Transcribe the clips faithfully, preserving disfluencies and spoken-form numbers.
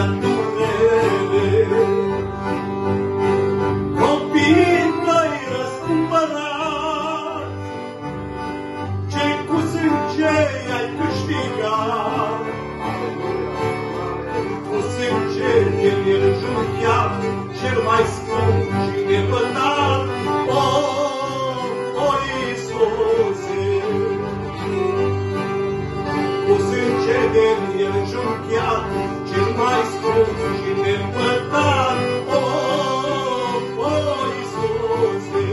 durere. Copiii tăi răscumpărați, ce cu sânge ai câștigat, cu sânge de nerjunchiat, cel mai scump și nepătat, o, o Iisuse. Cu sânge de nerjunchiat, cel mai scump și nepătat, o, o Iisuse.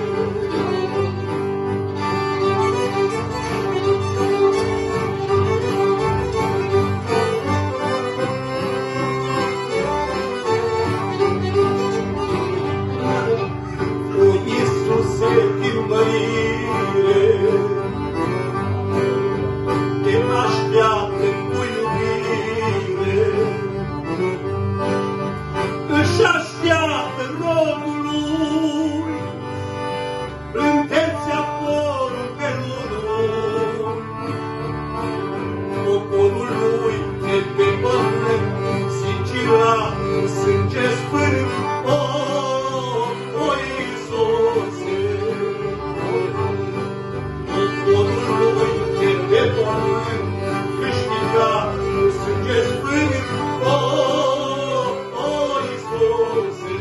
Din mărire, te așteaptă cu iubire, își așteaptă rodul lui, plânteți aporul pe rudul, poporul lui de pe pământ, sigilat cu sânge sfânt, o, o Iisuse. Câștigat cu sânge sfânt, o, o Iisuse.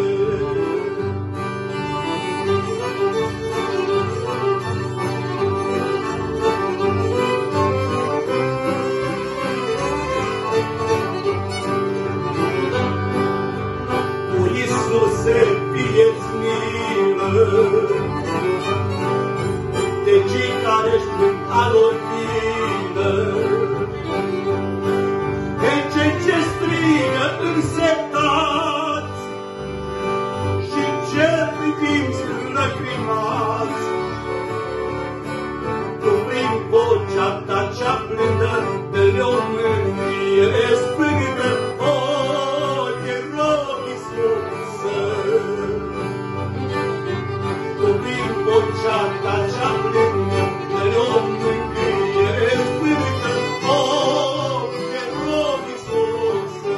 Cu Iisuse fie-ți milă de cei care-și plâng alor vină, de cei ce strigă însetați și ce privim lăcrimați. Tu prin vocea ta cea plândă, dă-le o mângâiere sfântă, o, te rog, Iisuse. Tu prin vocea ta cea plândă, dă-le o mângâiere sfântă, o, te rog, Iisuse.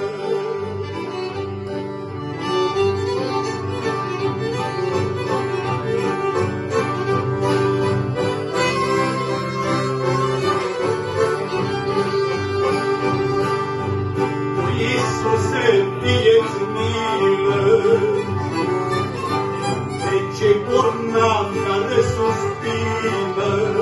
Cu Iisuse fie-ți milă de cei bolnavi care suspină,